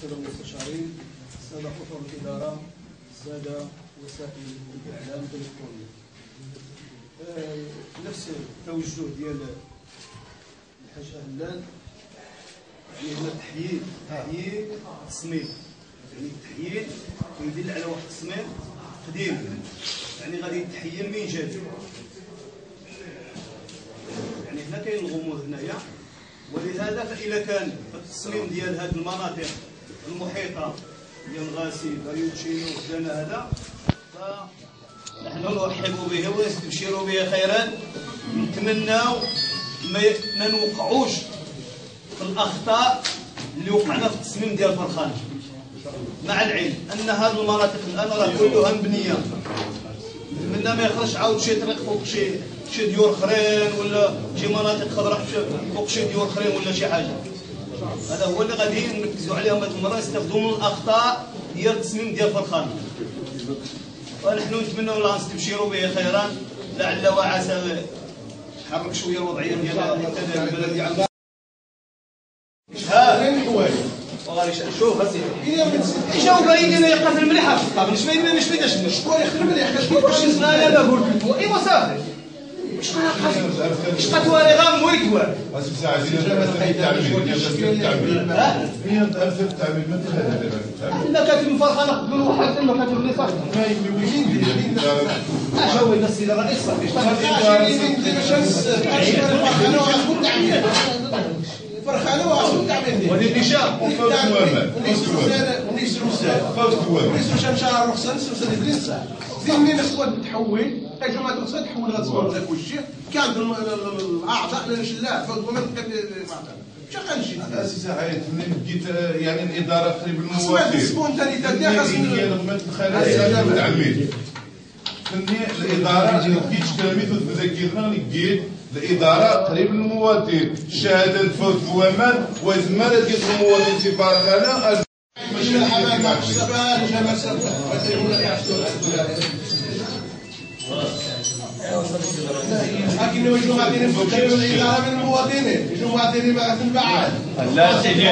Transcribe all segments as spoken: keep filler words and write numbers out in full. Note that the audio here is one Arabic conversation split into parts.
السادة المستشارين، السادة أطر الإدارة، السادة وسائل الإعلام الإلكتروني. نفس التوجه ديال الحاج أهلان، يعني هنا تحييد تحييد التصميم، يعني التحييد كيدل على واحد التصميم قديم، يعني غادي يتحيا من جديد. يعني هنا كاين الغموض هنايا، ولهذا فإذا كان التصميم ديال هذه المناطق المحيطة ديال غاسي غايوتشينو وحدانا هذا، فنحن نرحب به ونستبشر به خيرا. نتمناو ما نوقعوش في الأخطاء اللي وقعنا في التصميم ديال فرخان، مع العلم أن هذه المناطق الآن راه كلها مبنية. نتمنى ما يخرجش عاود شي طريق فوق شي شي ديور اخرين، ولا شي مناطق خضراء فوق شي ديور اخرين ولا شي حاجه. هذا هو اللي غادي نركزوا عليهم هذه المره، نستافدوا من الاخطاء ديال التصميم ديال فرخان. ونحن نتمنوا الله نستبشروا به خيرا، لعل وعسى تحرك شويه الوضعيه ديال البلد ديال وغادي شوف اسيدي شوف باين لنا يقتل مليحه في الطابل، اش باين لنا اش بيداش شكون يخدم مليح واش لا لا قلت لك ايوا صافي واش واش قتواري غا مويتوار اسيدي عايزين التعمير ها هي الف التعمير ما تخلى لا كاتب فرخانه قبل واحد ثم كاتب لي صافي اش هو السيد الرئيس صافي فرخانه واخذ تعمير ودي النشاء وفوت موامل ونيس رمسان فوت موامل ونيس رمسان شهر رخصان سلسله ادريس زين ما سواد تحول اجا ما تقصد تحول غتصور لك وشي كان الاعضاء للشلاع فوت موامل كان شا كنجي اساسا عيط منين بديت يعني الاداره قريب المواطن سبونتانيتي ديال خاص الخلايا التعمير فني الاداره ما بديتش كلامي وتذكرنا لقيت الإدارة قريب للمواطن، الشهادة تفوت موامل وزمالة ديال المواطن في فرخانة. ماشي الحمام مع الشباب وجمال الشباب. لكن يجوا غاديين يفكروا الإدارة من المواطنين، يجوا غاديين من بعاد. لا سيدي.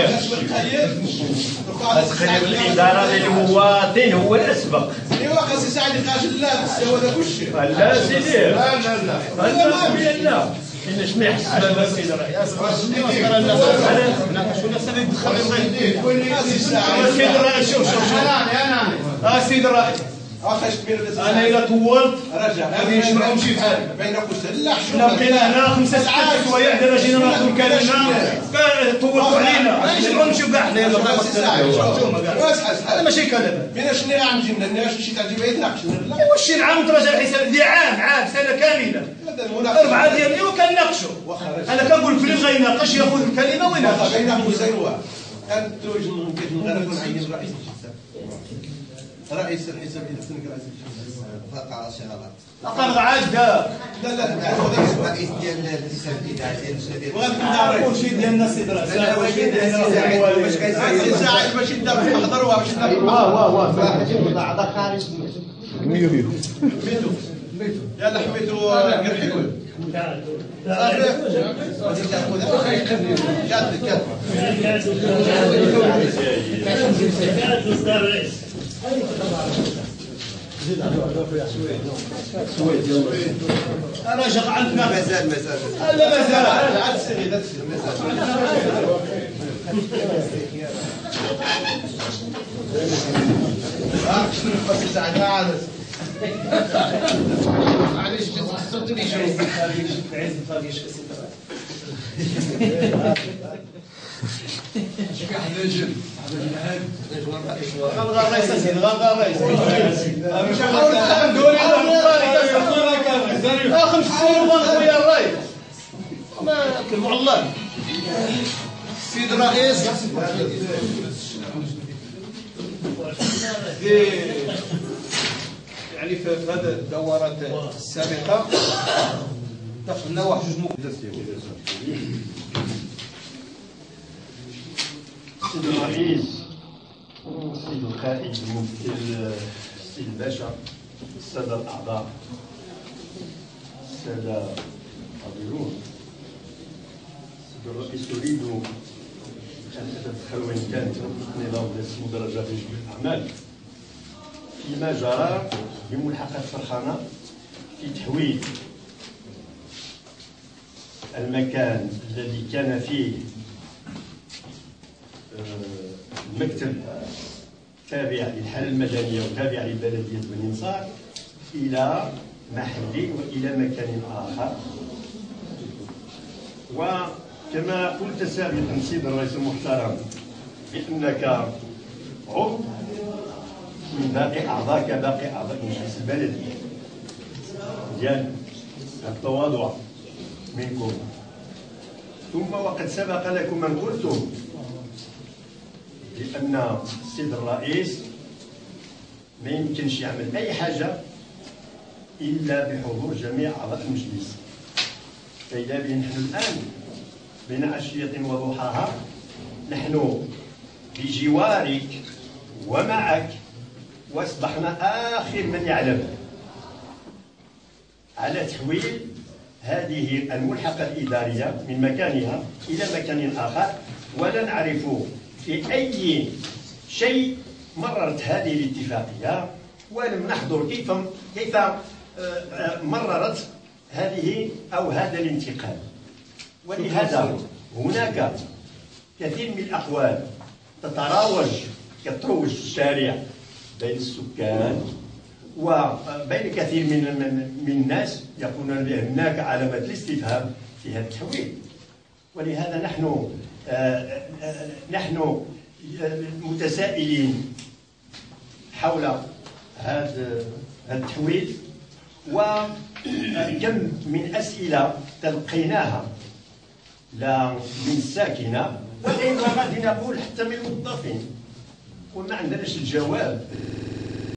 تقريب الإدارة للمواطن هو الأسبق. ايوا خاص يساعد يقاش لا هو هذا كلشي. لا سيدي. لا لا لا. لا لا. إن شميح السبب السيد الرئيس. شنو السبب يدخل الرئيس؟ السيد الرئيس شوف شوف. السيد الرئيس. انا الا طولت غادي نجمعهم شي بحال بينك وسلاح لا بقينا هنا خمسه سته سوايع دابا جينا ناخذ كلمه طولتوا علينا نجمعوا نمشيو كاع حنايا هذا ماشي كلام فينا شنو غنجي لنا شي تعجب يتناقشنا واش شي عام تراجع الحساب اللي عام عام سنه كامله اربعه ديالي وكنناقشوا انا كنقول كل اللي غيناقش ياخذ الكلمه ويناقش بينهم زينوا كان توج ممكن غير نكون عين الرئيس رئيس الحساب يحسنك رئيس الحساب فقع شغلات اقل عاده لا لا الرئيس ديال الحساب الاداري وغادي كلشي ديالنا السيد الرئيس واش كيساعد باش يبدا في المحضر واه باش يبدا واه واه اعضاء خارج ميو ميو ميتو يلا حميتو قرحيكم صافي غادي تاخذ جات جات انا جا عندنا مازال مازال لا مازال عاد السيد هذا السيد ها شنو خاص يساعدنا عاد معليش صوتني شويه عايز نفاقيش كسيت واحد نجم غنغا الرئيس اسيدي غنغا الرئيس خمس سنين خويا الرئيس ما كلموا على الله السيد الرئيس يعني في هذه الدورات السابقه اتفقنا واحد جوج السيد الرئيس السيد القائد الممثل السيد الباشا السادة الأعضاء السادة الحاضرون السيد الرئيس أريد أن تتدخل وإن كانت نظام المدرجة في جميع الأعمال فيما جرى بملحقة فرخانة في تحويل المكان الذي كان فيه المكتب تابع للحالة المدنية وتابع لبلدية بني نصار إلى محل وإلى مكان آخر. وكما قلت سابقا سيد الرئيس المحترم بأنك عضو من باقي أعضاء كباقي أعضاء مجلس البلدية ديال التواضع منكم، ثم وقد سبق لكم من قلتم بأن السيد الرئيس ما يمكنش يعمل أي حاجة إلا بحضور جميع أعضاء المجلس. فإذا بنا نحن الآن بين عشية وضحاها نحن بجوارك ومعك، واصبحنا آخر من يعلم على تحويل هذه الملحقة الإدارية من مكانها إلى مكان آخر، ولا نعرف في أي شيء مررت هذه الاتفاقية، ولم نحضر كيف كيف مررت هذه أو هذا الانتقال. ولهذا هناك كثير من الأقوال تتراوج كتروج في الشارع بين السكان وبين كثير من من الناس يقولون بأن هناك علامة الاستفهام في هذا التحويل. ولهذا نحن آآ آآ نحن متسائلين حول هذا التحويل، وكم من أسئلة تلقيناها لا من الساكنة، وإن غادي نقول حتى من الموظفين، وما عندناش الجواب